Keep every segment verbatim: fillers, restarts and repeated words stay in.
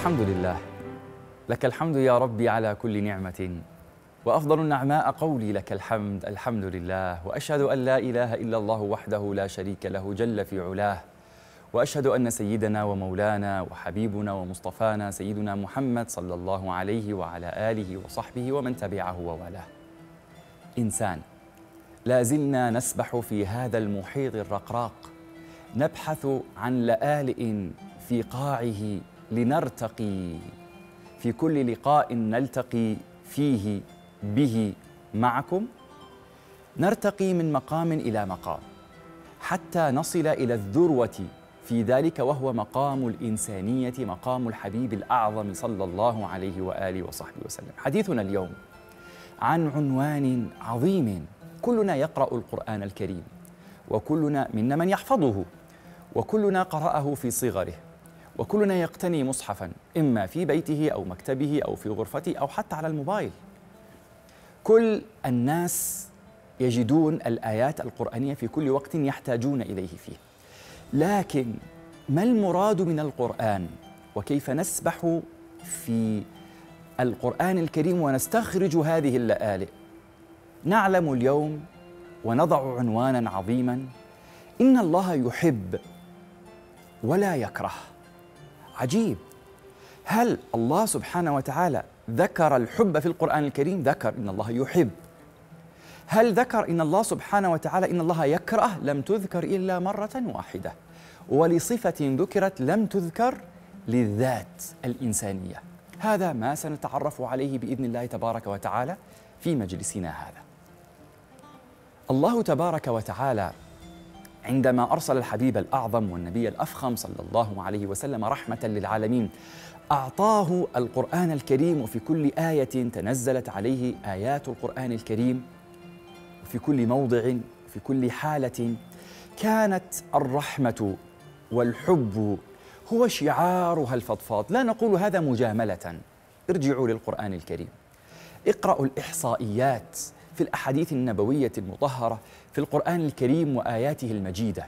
الحمد لله، لك الحمد يا ربي على كل نعمة، وأفضل النعماء قولي لك الحمد الحمد لله، وأشهد أن لا إله إلا الله وحده لا شريك له جل في علاه، وأشهد أن سيدنا ومولانا وحبيبنا ومصطفانا سيدنا محمد صلى الله عليه وعلى آله وصحبه ومن تبعه ووالاه. إنسان، لا زلنا نسبح في هذا المحيط الرقراق، نبحث عن لآلئ في قاعه لنرتقي في كل لقاء نلتقي فيه به معكم، نرتقي من مقام إلى مقام حتى نصل إلى الذروة في ذلك، وهو مقام الإنسانية، مقام الحبيب الأعظم صلى الله عليه وآله وصحبه وسلم. حديثنا اليوم عن عنوان عظيم. كلنا يقرأ القرآن الكريم، وكلنا منا من يحفظه، وكلنا قرأه في صغره، وكلنا يقتني مصحفاً إما في بيته أو مكتبه أو في غرفته أو حتى على الموبايل. كل الناس يجدون الآيات القرآنية في كل وقت يحتاجون إليه فيه، لكن ما المراد من القرآن؟ وكيف نسبح في القرآن الكريم ونستخرج هذه اللآلئ؟ نعلم اليوم ونضع عنوانا عظيما: إن الله يحب ولا يكره. عجيب، هل الله سبحانه وتعالى ذكر الحب في القرآن الكريم؟ ذكر إن الله يحب. هل ذكر إن الله سبحانه وتعالى إن الله يكره؟ لم تذكر إلا مرة واحدة، ولصفة ذكرت لم تذكر للذات الإنسانية. هذا ما سنتعرف عليه بإذن الله تبارك وتعالى في مجلسنا هذا. الله تبارك وتعالى عندما أرسل الحبيب الأعظم والنبي الأفخم صلى الله عليه وسلم رحمة للعالمين، أعطاه القرآن الكريم، وفي كل آية تنزلت عليه آيات القرآن الكريم، وفي كل موضع في كل حالة كانت الرحمة والحب هو شعارها الفضفاض. لا نقول هذا مجاملة، ارجعوا للقرآن الكريم، اقرأوا الإحصائيات في الأحاديث النبوية المطهرة في القرآن الكريم وآياته المجيدة.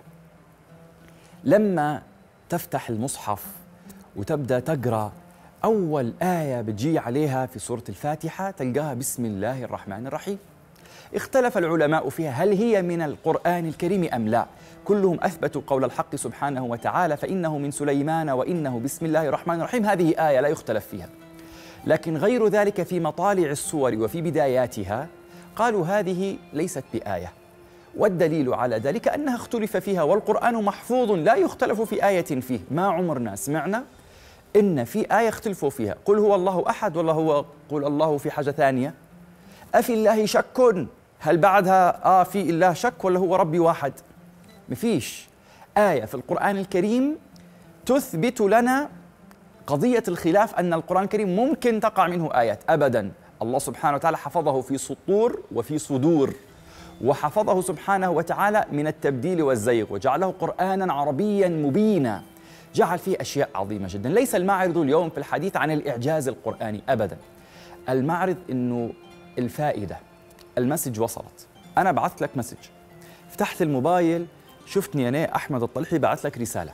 لما تفتح المصحف وتبدأ تقرأ، أول آية بتجي عليها في سورة الفاتحة تلقاها بسم الله الرحمن الرحيم. اختلف العلماء فيها هل هي من القرآن الكريم أم لا، كلهم أثبتوا قول الحق سبحانه وتعالى: فإنه من سليمان وإنه بسم الله الرحمن الرحيم. هذه آية لا يختلف فيها، لكن غير ذلك في مطالع السور وفي بداياتها قالوا هذه ليست بآية، والدليل على ذلك أنها اختلف فيها، والقرآن محفوظ لا يختلف في آية فيه. ما عمرنا سمعنا إن في آية اختلفوا فيها. قل هو الله أحد ولا هو قل الله في حاجة ثانية؟ أفي الله شك؟ هل بعدها آه في الله شك ولا هو ربي واحد؟ مفيش آية في القرآن الكريم تثبت لنا قضية الخلاف أن القرآن الكريم ممكن تقع منه آيات، أبداً. الله سبحانه وتعالى حفظه في سطور وفي صدور، وحفظه سبحانه وتعالى من التبديل والزيغ، وجعله قرآناً عربياً مبيناً، جعل فيه أشياء عظيمة جداً. ليس المعرض اليوم في الحديث عن الإعجاز القرآني أبداً، المعرض إنه الفائدة، المسج وصلت. أنا بعثت لك مسج، فتحت الموبايل شفتني أنا أحمد الطلحي بعث لك رسالة،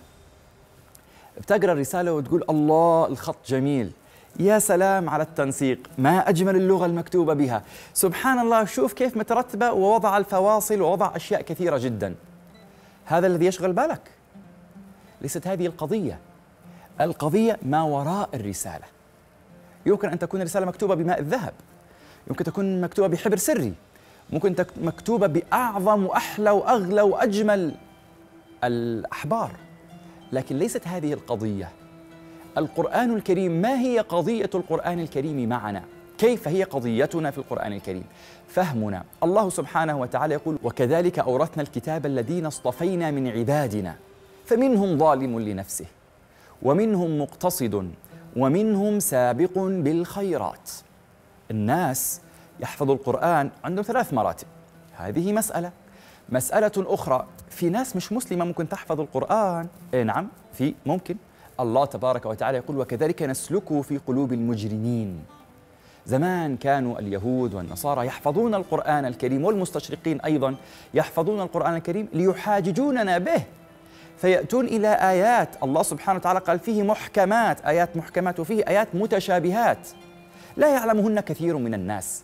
بتقرأ الرسالة وتقول الله الخط جميل، يا سلام على التنسيق، ما أجمل اللغة المكتوبة بها، سبحان الله، شوف كيف مترتبة ووضع الفواصل ووضع أشياء كثيرة جدا. هذا الذي يشغل بالك؟ ليست هذه القضية. القضية ما وراء الرسالة. يمكن أن تكون الرسالة مكتوبة بماء الذهب، يمكن تكون مكتوبة بحبر سري، ممكن تكون مكتوبة بأعظم وأحلى وأغلى وأجمل الأحبار، لكن ليست هذه القضية. القرآن الكريم، ما هي قضية القرآن الكريم معنا؟ كيف هي قضيتنا في القرآن الكريم؟ فهمنا. الله سبحانه وتعالى يقول: وكذلك أورثنا الكتاب الذين اصطفينا من عبادنا فمنهم ظالم لنفسه ومنهم مقتصد ومنهم سابق بالخيرات. الناس يحفظوا القرآن عندهم ثلاث مراتب، هذه مسألة. مسألة أخرى، في ناس مش مسلمة ممكن تحفظ القرآن. إيه نعم، في ممكن. الله تبارك وتعالى يقول: وكذلك نسلكه في قلوب المجرمين. زمان كانوا اليهود والنصارى يحفظون القرآن الكريم، والمستشرقين أيضا يحفظون القرآن الكريم ليحاججوننا به، فيأتون إلى آيات الله سبحانه وتعالى قال فيه محكمات، آيات محكمات، وفيه آيات متشابهات لا يعلمهن كثير من الناس.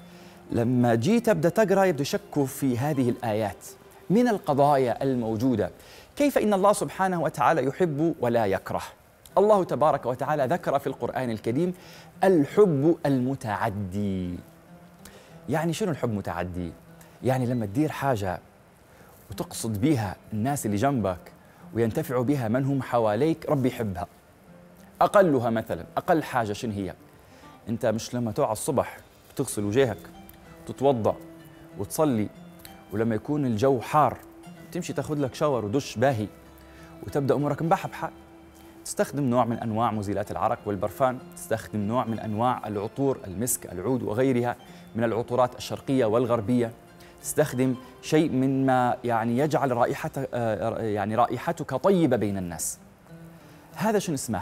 لما جيت أبدأ تقرأ يبدو يشكوا في هذه الآيات من القضايا الموجودة، كيف إن الله سبحانه وتعالى يحب ولا يكره. الله تبارك وتعالى ذكر في القرآن الكريم الحب المتعدي. يعني شنو الحب متعدي؟ يعني لما تدير حاجة وتقصد بها الناس اللي جنبك وينتفعوا بها من هم حواليك، ربي يحبها. أقلها مثلا، أقل حاجة شنو هي؟ أنت مش لما تقع الصبح تغسل وجهك تتوضأ وتصلي، ولما يكون الجو حار تمشي تاخذ لك شاور ودش باهي وتبدأ أمورك مبحبحة، تستخدم نوع من أنواع مزيلات العرق والبرفان، تستخدم نوع من أنواع العطور، المسك، العود وغيرها من العطورات الشرقية والغربية، تستخدم شيء مما يعني يجعل رائحتك يعني رائحتك طيبة بين الناس. هذا شنو اسمه؟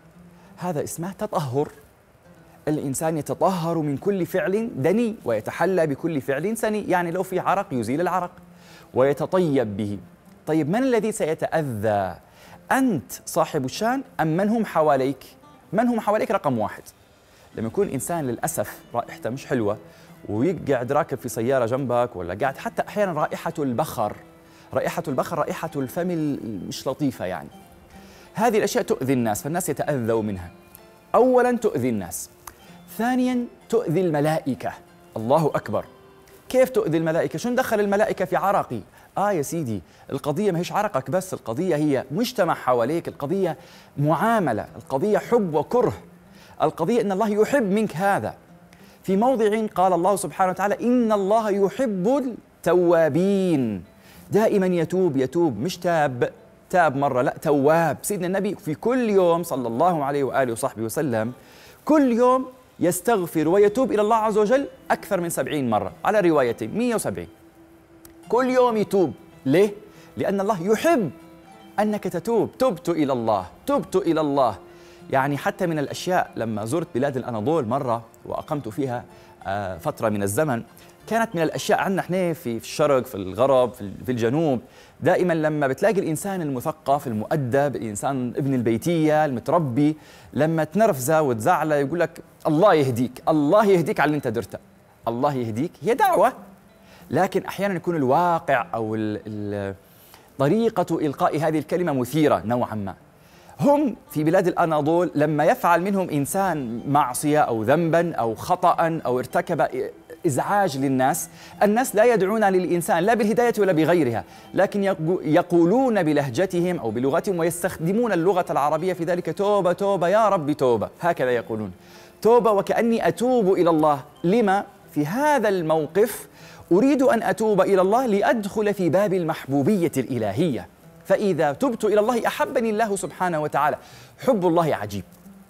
هذا اسمه تطهر. الإنسان يتطهر من كل فعل دني ويتحلى بكل فعل سني، يعني لو في عرق يزيل العرق ويتطيب به. طيب من الذي سيتأذى؟ أنت صاحب الشان أم من هم حواليك؟ من هم حواليك رقم واحد. لما يكون إنسان للأسف رائحته مش حلوة ويقعد راكب في سيارة جنبك، ولا قاعد حتى أحيانا رائحة البخر، رائحة البخر رائحة الفم مش لطيفة، يعني هذه الأشياء تؤذي الناس، فالناس يتأذوا منها. أولا تؤذي الناس، ثانيا تؤذي الملائكة. الله أكبر. كيف تؤذي الملائكة؟ شو دخل الملائكة في عرقي؟ آه يا سيدي، القضية ما هيش عرقك بس، القضية هي مجتمع حواليك، القضية معاملة، القضية حب وكره، القضية إن الله يحب منك هذا. في موضع قال الله سبحانه وتعالى إن الله يحب التوابين، دائما يتوب يتوب، مش تاب تاب مرة، لا تواب. سيدنا النبي في كل يوم صلى الله عليه وآله وصحبه وسلم كل يوم يستغفر ويتوب إلى الله عز وجل أكثر من سبعين مرة، على روايتين مئة وسبعين. كل يوم يتوب. ليه؟ لأن الله يحب أنك تتوب. تبت إلى الله، تبت إلى الله. يعني حتى من الأشياء، لما زرت بلاد الأناضول مرة وأقمت فيها فترة من الزمن، كانت من الأشياء عندنا احنا في الشرق، في الغرب، في الجنوب، دائما لما بتلاقي الإنسان المثقف المؤدب، الإنسان ابن البيتية المتربي، لما تنرفزه وتزعله يقول لك الله يهديك، الله يهديك على اللي انت درته، الله يهديك. هي دعوة، لكن أحيانا يكون الواقع أو ال ال طريقة إلقاء هذه الكلمة مثيرة نوعا ما. هم في بلاد الأناضول لما يفعل منهم إنسان معصية أو ذنبا أو خطأ أو ارتكب إزعاج للناس، الناس لا يدعون للإنسان لا بالهداية ولا بغيرها، لكن يقولون بلهجتهم أو بلغتهم ويستخدمون اللغة العربية في ذلك: توبة توبة يا رب توبة. هكذا يقولون توبة، وكأني أتوب إلى الله. لما؟ في هذا الموقف أريد أن أتوب إلى الله لأدخل في باب المحبوبية الإلهية، فإذا تبت إلى الله أحبني الله سبحانه وتعالى. حب الله عجيب.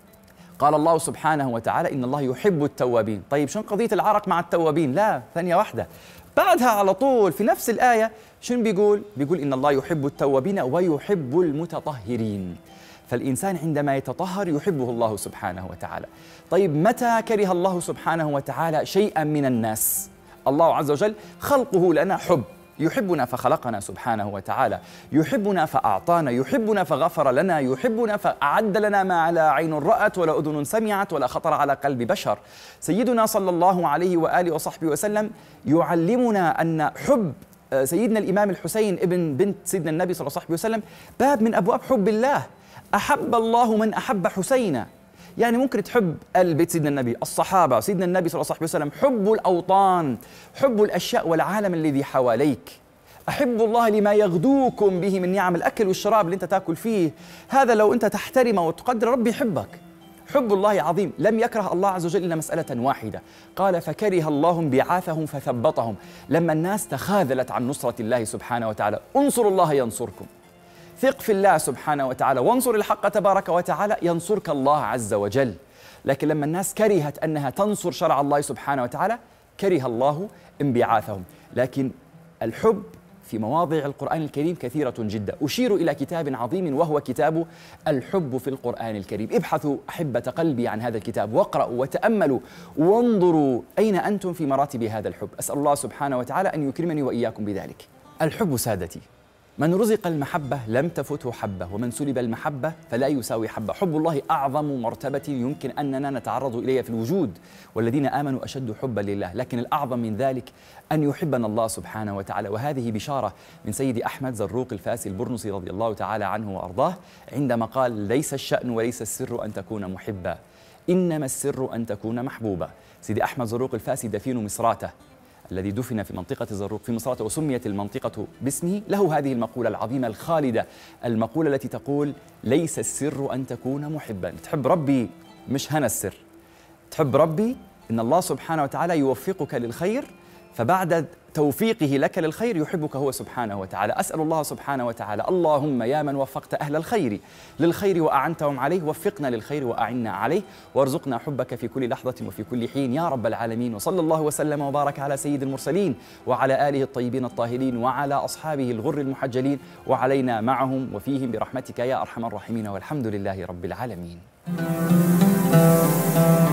قال الله سبحانه وتعالى إن الله يحب التوابين. طيب شنو قضية العرق مع التوابين؟ لا، ثانية واحدة، بعدها على طول في نفس الآية شنو بيقول؟ بيقول إن الله يحب التوابين ويحب المتطهرين. فالإنسان عندما يتطهر يحبه الله سبحانه وتعالى. طيب متى كره الله سبحانه وتعالى شيئا من الناس؟ الله عز وجل خلقه لنا حب، يحبنا فخلقنا سبحانه وتعالى، يحبنا فأعطانا، يحبنا فغفر لنا، يحبنا فأعد لنا ما لا عين رأت ولا أذن سمعت ولا خطر على قلب بشر. سيدنا صلى الله عليه وآله وصحبه وسلم يعلمنا أن حب سيدنا الإمام الحسين ابن بنت سيدنا النبي صلى الله عليه وسلم باب من أبواب حب الله. أحب الله من أحب حسينا. يعني ممكن تحب آل بيت سيدنا النبي، الصحابة، سيدنا النبي صلى الله عليه وسلم، حب الأوطان، حب الأشياء والعالم الذي حواليك. أحب الله لما يغدوكم به من نعم الأكل والشراب اللي أنت تأكل فيه، هذا لو أنت تحترمه وتقدر ربي يحبك. حب الله عظيم. لم يكره الله عز وجل إلا مسألة واحدة، قال فكره الله انبعاثهم فثبطهم. لما الناس تخاذلت عن نصرة الله سبحانه وتعالى، انصروا الله ينصركم. ثق في الله سبحانه وتعالى وانصر الحق تبارك وتعالى ينصرك الله عز وجل. لكن لما الناس كرهت أنها تنصر شرع الله سبحانه وتعالى كره الله انبعاثهم. لكن الحب في مواضع القرآن الكريم كثيرة جدا. أشير إلى كتاب عظيم وهو كتاب الحب في القرآن الكريم. ابحثوا أحبة قلبي عن هذا الكتاب واقرأوا وتأملوا وانظروا أين أنتم في مراتب هذا الحب. أسأل الله سبحانه وتعالى أن يكرمني وإياكم بذلك. الحب سادتي من رزق المحبة لم تفته حبة، ومن سلب المحبة فلا يساوي حبة. حب الله أعظم مرتبة يمكن أننا نتعرض إليها في الوجود، والذين آمنوا أشد حبا لله، لكن الأعظم من ذلك أن يحبنا الله سبحانه وتعالى. وهذه بشارة من سيدي أحمد زروق الفاسي البرنسي رضي الله تعالى عنه وأرضاه عندما قال: ليس الشأن وليس السر أن تكون محبا، إنما السر أن تكون محبوبا. سيدي أحمد زروق الفاسي دفين مصراته الذي دفن في منطقة الزروق في مصراتة وسميت المنطقة باسمه، له هذه المقولة العظيمة الخالدة، المقولة التي تقول: ليس السر أن تكون محبا. تحب ربي مش هنا السر، تحب ربي إن الله سبحانه وتعالى يوفقك للخير، فبعد توفيقه لك للخير يحبك هو سبحانه وتعالى. أسأل الله سبحانه وتعالى: اللهم يا من وفقت أهل الخير للخير وأعنتهم عليه، وفقنا للخير وأعنا عليه، وارزقنا حبك في كل لحظة وفي كل حين يا رب العالمين. وصلى الله وسلم وبارك على سيد المرسلين وعلى آله الطيبين الطاهرين وعلى أصحابه الغر المحجلين وعلينا معهم وفيهم برحمتك يا أرحم الراحمين، والحمد لله رب العالمين.